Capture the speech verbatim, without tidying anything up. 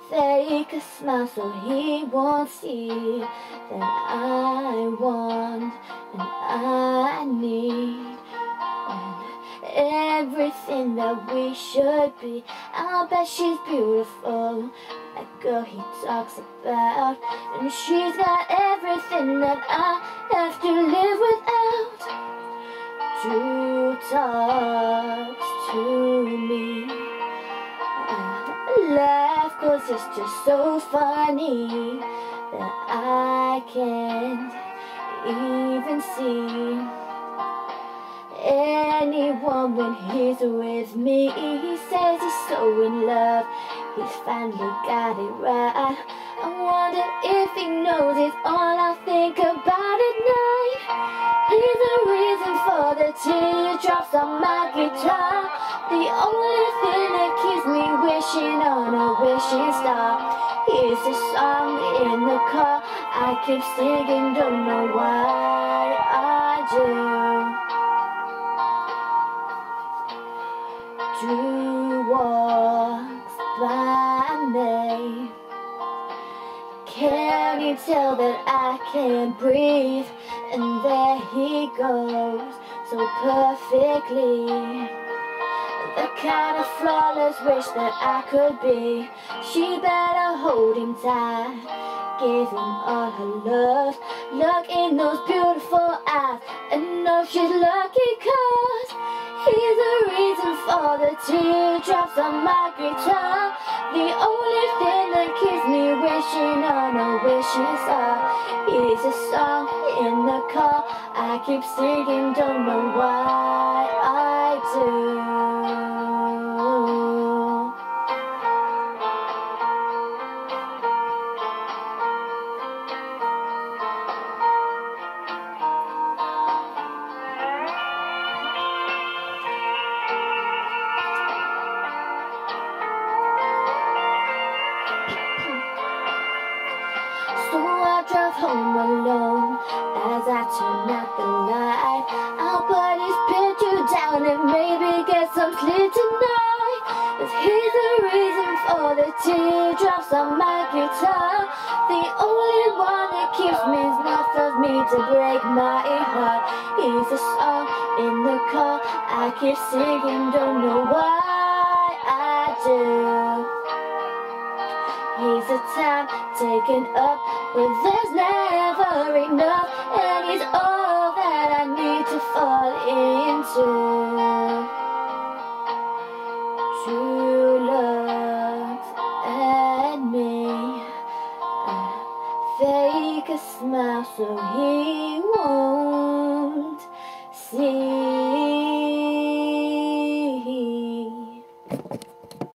fake a smile so he won't see that I want and I need, and everything that we should be. I'll bet she's beautiful, that girl he talks about, and she's got everything that I have to live without. True talks to me, I laugh cause it's just so funny that I can't even see anyone when he's with me. He says he's so in love, he's finally got it right. I wonder if he knows it's all I think about at night. He's the reason for the teardrops on my guitar, the only thing that keeps me wishing on a wishing star. Here's a song in the car I keep singing, don't know why I do. Drew walks by me. Can you tell that I can't breathe? And there he goes, so perfectly, the kind of flawless wish that I could be. She better hold him tight, give him all her love. Look in those beautiful eyes and know she's lucky, cause he's the reason for the teardrops on my guitar, the only thing that keeps me wishing on a wishing star. Here's a song in the car I keep singing, don't know why I do. So I drive home alone as I turn out the light. I'll put his picture down and maybe get some sleep tonight. 'Cause he's the reason for the teardrops on my guitar, the only one that keeps me enough of me to break my heart. He's a song in the car I keep singing, don't know why I do. He's a time taken up, but there's never enough, and he's